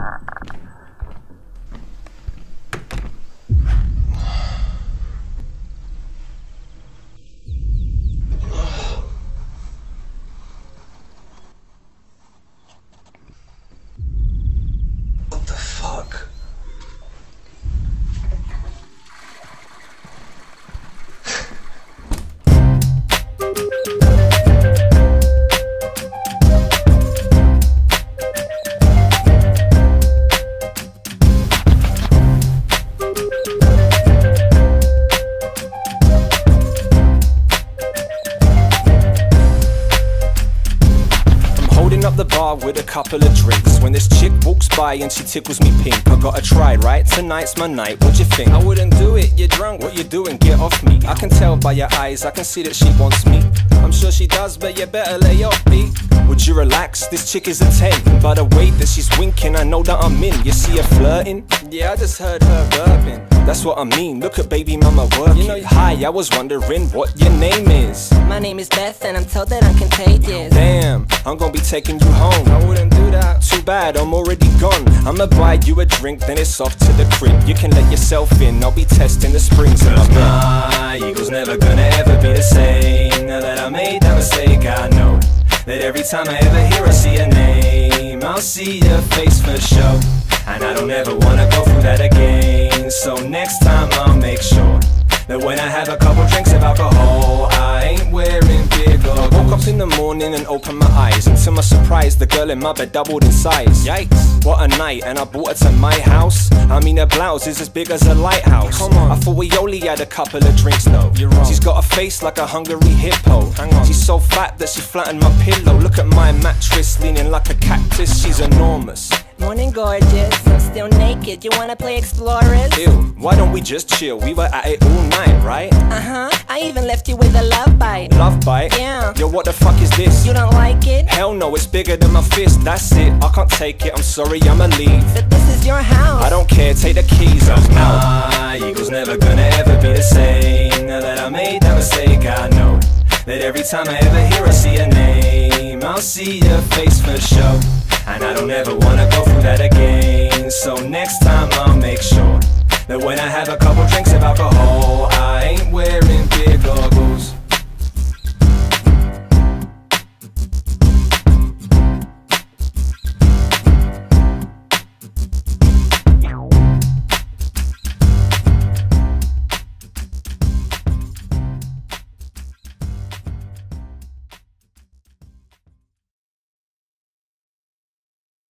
What the fuck? Up the bar with a couple of drinks when this chick walks by and she tickles me pink. I gotta try, right? Tonight's my night, what you think? I wouldn't do it, you're drunk, what you doing? Get off me. I can tell by your eyes, I can see that she wants me. I'm sure she does, but you better lay off me. Would you relax? This chick is a 10. By the way that she's winking, I know that I'm in. You see her flirting? Yeah, I just heard her burping. That's what I mean, look at baby mama working. You know, hi, I was wondering what your name is. My name is Beth and I'm told that I'm contagious. Damn, I'm gonna be taking you home. I wouldn't do that. Too bad, I'm already gone. I'ma buy you a drink, then it's off to the crib. You can let yourself in, I'll be testing the springs in my bed. My ego's never gonna ever be the same. Now that I made that mistake, I know that every time I ever hear or see a name, I'll see your face for sure. And I don't ever wanna go through that again. So next time I'll make sure that when I have a couple drinks of alcohol, I ain't wearing big goggles. Woke up in the morning and opened my eyes, and to my surprise the girl in my bed doubled in size. Yikes, what a night, and I brought her to my house. I mean her blouse is as big as a lighthouse. Come on, I thought we only had a couple of drinks though. You're wrong. She's got a face like a hungry hippo. Hang on. She's so fat that she flattened my pillow. Look at my mattress leaning like a cactus, she's enormous. Morning gorgeous, I'm still naked, you wanna play explorers? Ew, why don't we just chill? We were at it all night, right? Uh-huh, I even left you with a love bite. Love bite? Yeah. Yo, what the fuck is this? You don't like it? Hell no, it's bigger than my fist, that's it. I can't take it, I'm sorry, I'ma leave. But this is your house. I don't care, take the keys, I'm out. My ego's never gonna ever be the same. Now that I made that mistake, I know that every time I ever hear or see a name, I'll see your face for sure. And I don't ever wanna go through that again. So next time I'll make sure that when I have a couple drinks of alcohol, I ain't wearing big goggles.